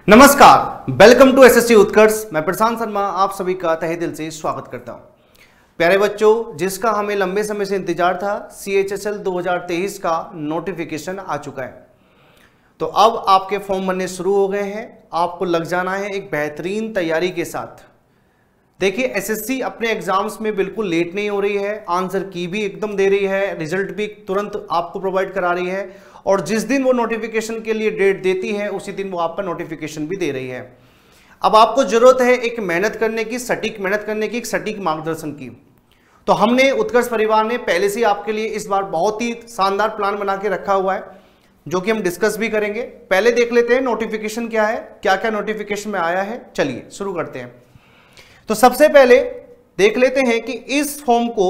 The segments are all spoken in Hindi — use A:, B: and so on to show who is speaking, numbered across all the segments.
A: नमस्कार, वेलकम टू एसएससी उत्कर्ष। मैं प्रशांत शर्मा आप सभी का तहे दिल से स्वागत करता हूं। प्यारे बच्चों, जिसका हमें लंबे समय से इंतजार था, CHSL 2023 का नोटिफिकेशन आ चुका है। तो अब आपके फॉर्म बनने शुरू हो गए हैं। आपको लग जाना है एक बेहतरीन तैयारी के साथ। देखिए, एसएससी अपने एग्जाम्स में बिल्कुल लेट नहीं हो रही है, आंसर की भी एकदम दे रही है, रिजल्ट भी तुरंत आपको प्रोवाइड करा रही है, और जिस दिन वो नोटिफिकेशन के लिए डेट देती है उसी दिन वो आपका नोटिफिकेशन भी दे रही है। अब आपको जरूरत है एक मेहनत करने की, सटीक मेहनत करने की, एक सटीक मार्गदर्शन की। तो हमने उत्कर्ष परिवार ने पहले से आपके लिए इस बार बहुत ही शानदार प्लान बना के रखा हुआ है, जो कि हम डिस्कस भी करेंगे। पहले देख लेते हैं नोटिफिकेशन क्या है, क्या क्या नोटिफिकेशन में आया है। चलिए शुरू करते हैं। तो सबसे पहले देख लेते हैं कि इस फॉर्म को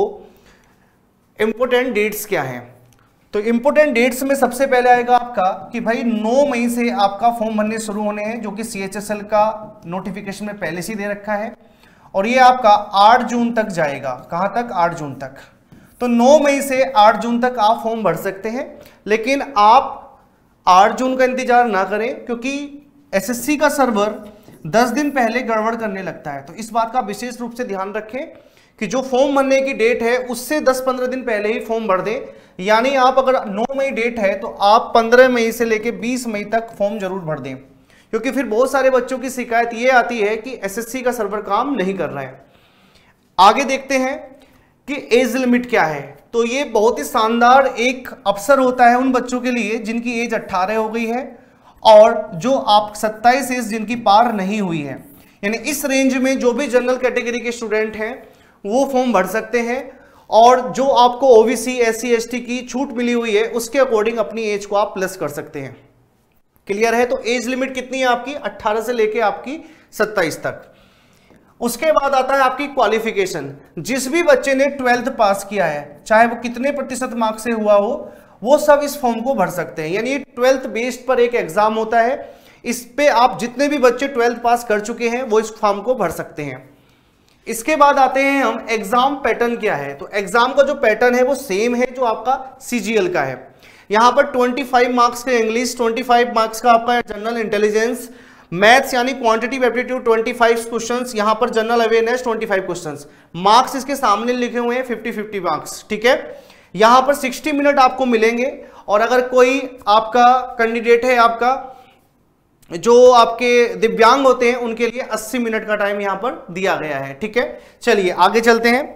A: इंपोर्टेंट डेट्स क्या हैं। तो इंपोर्टेंट डेट्स में सबसे पहले आएगा आपका कि भाई 9 मई से आपका फॉर्म भरने शुरू होने हैं, जो कि CHSL का नोटिफिकेशन में पहले से दे रखा है, और ये आपका 8 जून तक जाएगा। कहां तक? 8 जून तक। तो 9 मई से 8 जून तक आप फॉर्म भर सकते हैं, लेकिन आप 8 जून का इंतजार ना करें, क्योंकि SSC का सर्वर 10 दिन पहले गड़बड़ करने लगता है। तो इस बात का विशेष रूप से ध्यान रखें कि जो फॉर्म भरने की डेट है उससे 10-15 दिन पहले ही फॉर्म भर दें। यानी आप अगर 9 मई डेट है तो आप 15 मई से लेकर 20 मई तक फॉर्म जरूर भर दें, क्योंकि फिर बहुत सारे बच्चों की शिकायत ये आती है कि SSC का सर्वर काम नहीं कर रहा है। आगे देखते हैं कि एज लिमिट क्या है। तो ये बहुत ही शानदार एक अवसर होता है उन बच्चों के लिए जिनकी एज 18 हो गई है और जो आप 27 एज जिनकी पार नहीं हुई है। यानी इस रेंज में जो भी जनरल कैटेगरी के स्टूडेंट हैं वो फॉर्म भर सकते हैं, और जो आपको OBC SC ST की छूट मिली हुई है उसके अकॉर्डिंग अपनी एज को आप प्लस कर सकते हैं। क्लियर है? तो एज लिमिट कितनी है आपकी? 18 से लेके आपकी 27 तक। उसके बाद आता है आपकी क्वालिफिकेशन। जिस भी बच्चे ने 12th पास किया है, चाहे वो कितने प्रतिशत मार्क्स से हुआ हो, वो सब इस फॉर्म को भर सकते हैं। यानी 12th बेस्ड पर एक एग्जाम होता है, इस पे आप जितने भी बच्चे 12th पास कर चुके हैं वो इस फॉर्म को भर सकते हैं। इसके बाद आते हैं हम एग्जाम पैटर्न क्या है। तो एग्जाम का जो पैटर्न है वो सेम है जो आपका CGL का है। यहां पर 25 मार्क्स का इंग्लिश, 25 मार्क्स का आपका जनरल इंटेलिजेंस, मैथ्स यानी क्वांटिटेटिव एप्टीट्यूड 25 क्वेश्चंस, यहां पर जनरल अवेयरनेस 25 क्वेश्चंस। मार्क्स इसके सामने लिखे हुए हैं 50-50 मार्क्स। ठीक है, यहां पर 60 मिनट आपको मिलेंगे, और अगर कोई आपका कैंडिडेट है, आपका जो आपके दिव्यांग होते हैं, उनके लिए 80 मिनट का टाइम यहां पर दिया गया है। ठीक है, चलिए आगे चलते हैं।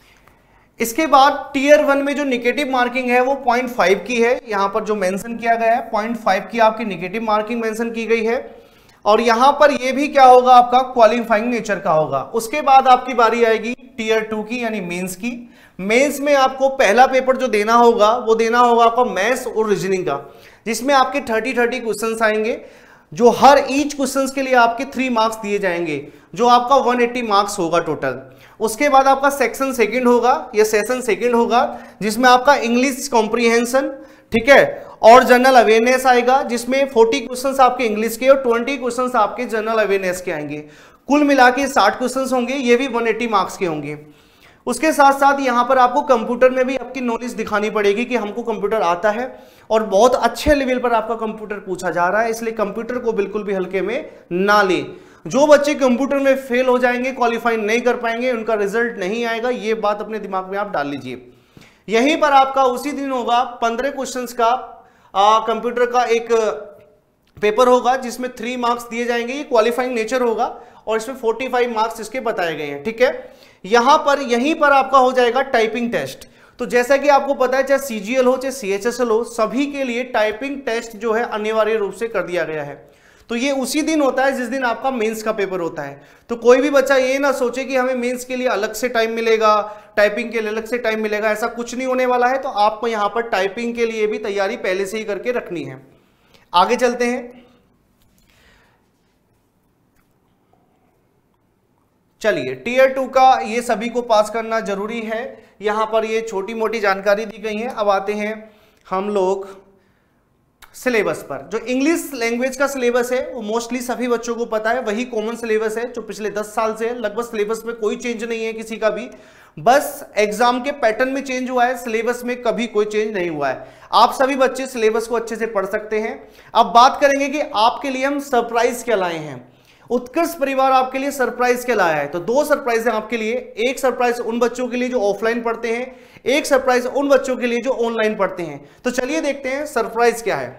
A: इसके बाद टीयर 1 में जो निगेटिव मार्किंग है वो 0.5 की है। यहां पर जो मेंशन किया गया है 0.5 की आपकी निगेटिव मार्किंग मेंशन की गई है, और यहां पर ये भी क्या होगा, आपका क्वालिफाइंग नेचर का होगा। उसके बाद आपकी बारी आएगी टीयर 2 की, यानी मेंस की। मेंस में आपको पहला पेपर जो देना होगा वो देना होगा आपका मैथ्स और रीजनिंग का, जिसमें आपके 30 क्वेश्चंस आएंगे, जो हर ईच क्वेश्चंस के लिए आपके 3 मार्क्स दिए जाएंगे, जो आपका 180 मार्क्स होगा टोटल। उसके बाद आपका सेक्शन सेकंड होगा, या सेशन सेकंड होगा, जिसमें आपका इंग्लिश कॉम्प्रीहेंशन, ठीक है, और जनरल अवेयरनेस आएगा, जिसमें 40 क्वेश्चंस आपके इंग्लिश के और 20 क्वेश्चंस आपके जनरल अवेयरनेस के आएंगे। कुल मिला के 60 क्वेश्चंस होंगे, ये भी 180 मार्क्स के होंगे। उसके साथ साथ यहाँ पर आपको कंप्यूटर में भी आपकी नॉलेज दिखानी पड़ेगी कि हमको कंप्यूटर आता है, और बहुत अच्छे लेवल पर आपका कंप्यूटर पूछा जा रहा है, इसलिए कंप्यूटर को बिल्कुल भी हल्के में ना ले। जो बच्चे कंप्यूटर में फेल हो जाएंगे, क्वालिफाई नहीं कर पाएंगे, उनका रिजल्ट नहीं आएगा, ये बात अपने दिमाग में आप डाल लीजिए। यहीं पर आपका उसी दिन होगा 15 क्वेश्चंस का कंप्यूटर का एक पेपर होगा, जिसमें 3 मार्क्स दिए जाएंगे, ये क्वालिफाइंग नेचर होगा, और इसमें 45 मार्क्स इसके बताए गए हैं। ठीक है, यहीं पर आपका हो जाएगा टाइपिंग टेस्ट। तो जैसा कि आपको पता है, चाहे CGL हो चाहे CHSL हो, सभी के लिए टाइपिंग टेस्ट जो है अनिवार्य रूप से कर दिया गया है। तो ये उसी दिन होता है जिस दिन आपका मेंस का पेपर होता है। तो कोई भी बच्चा ये ना सोचे कि हमें मेंस के लिए अलग से टाइम मिलेगा, टाइपिंग के लिए अलग से टाइम मिलेगा, ऐसा कुछ नहीं होने वाला है। तो आपको यहाँ पर टाइपिंग के लिए भी तैयारी पहले से ही करके रखनी है। आगे चलते हैं। चलिए, टीयर 2 का ये सभी को पास करना जरूरी है। यहां पर ये छोटी मोटी जानकारी दी गई है। अब आते हैं हम लोग सिलेबस पर। जो इंग्लिश लैंग्वेज का सिलेबस है वो मोस्टली सभी बच्चों को पता है, वही कॉमन सिलेबस है जो पिछले 10 साल से लगभग सिलेबस में कोई चेंज नहीं है किसी का भी, बस एग्जाम के पैटर्न में चेंज हुआ है, सिलेबस में कभी कोई चेंज नहीं हुआ है। आप सभी बच्चे सिलेबस को अच्छे से पढ़ सकते हैं। अब बात करेंगे कि आपके लिए हम सरप्राइज क्या लाए हैं। उत्कर्ष परिवार आपके लिए सरप्राइज क्या लाया है, तो 2 सरप्राइज है आपके लिए। एक सरप्राइज उन बच्चों के लिए जो ऑफलाइन पढ़ते हैं, एक सरप्राइज उन बच्चों के लिए जो ऑनलाइन पढ़ते हैं। तो चलिए देखते हैं सरप्राइज क्या है।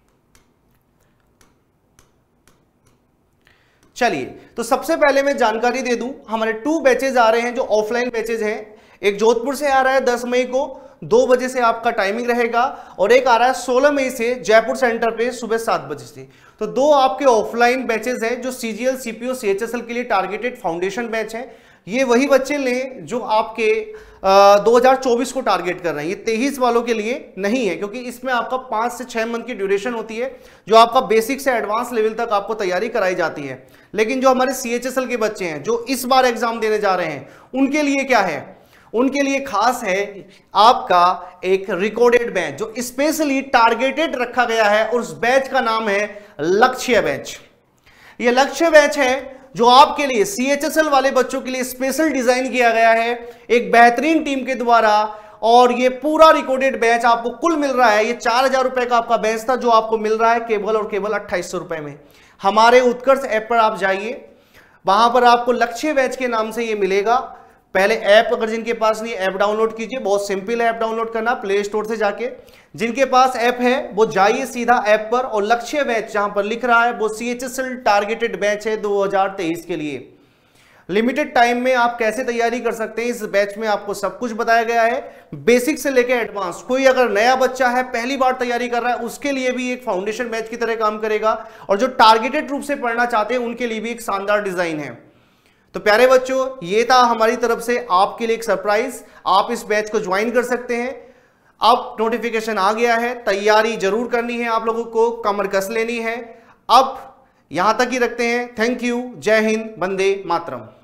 A: चलिए, तो सबसे पहले मैं जानकारी दे दूं, हमारे 2 बैचेज आ रहे हैं जो ऑफलाइन बैचेज हैं। एक जोधपुर से आ रहा है 10 मई को 2 बजे से आपका टाइमिंग रहेगा, और एक आ रहा है 16 मई से जयपुर सेंटर पे सुबह 7 बजे से। तो 2 आपके ऑफलाइन बैचेज हैं जो सीजीएल सीपीओ सीएचएसएल के लिए टारगेटेड फाउंडेशन बैच है। ये वही बच्चे लें जो आपके 2024 को टारगेट कर रहे हैं, ये 23 वालों के लिए नहीं है, क्योंकि इसमें आपका 5 से 6 मंथ की ड्यूरेशन होती है जो आपका बेसिक से एडवांस लेवल तक आपको तैयारी कराई जाती है। लेकिन जो हमारे सीएचएसएल के बच्चे हैं जो इस बार एग्जाम देने जा रहे हैं, उनके लिए क्या है, उनके लिए खास है आपका एक रिकॉर्डेड बैच जो स्पेशली टारगेटेड रखा गया है, और उस बैच का नाम है लक्ष्य बैच। यह लक्ष्य बैच है जो आपके लिए सीएचएसएल वाले बच्चों के लिए स्पेशल डिजाइन किया गया है एक बेहतरीन टीम के द्वारा, और ये पूरा रिकॉर्डेड बैच आपको कुल मिल रहा है, ये 4000 रुपए का आपका बैच था जो आपको मिल रहा है केवल और केवल 2800 रुपए में। हमारे उत्कर्ष ऐप पर आप जाइए, वहां पर आपको लक्ष्य बैच के नाम से ये मिलेगा। पहले ऐप अगर जिनके पास नहीं, ऐप डाउनलोड कीजिए, बहुत सिंपल है ऐप डाउनलोड करना प्ले स्टोर से जाके। जिनके पास ऐप है वो जाइए सीधा ऐप पर, और लक्ष्य बैच जहां पर लिख रहा है वो सीएचएसएल टारगेटेड बैच है 2023 के लिए। लिमिटेड टाइम में आप कैसे तैयारी कर सकते हैं, इस बैच में आपको सब कुछ बताया गया है, बेसिक से लेकर एडवांस। कोई अगर नया बच्चा है, पहली बार तैयारी कर रहा है, उसके लिए भी एक फाउंडेशन बैच की तरह काम करेगा, और जो टारगेटेड रूप से पढ़ना चाहते हैं उनके लिए भी एक शानदार डिजाइन है। तो प्यारे बच्चों, ये था हमारी तरफ से आपके लिए एक सरप्राइज। आप इस बैच को ज्वाइन कर सकते हैं। अब नोटिफिकेशन आ गया है, तैयारी जरूर करनी है, आप लोगों को कमर कस लेनी है। अब यहां तक ही रखते हैं। थैंक यू, जय हिंद, वंदे मातरम।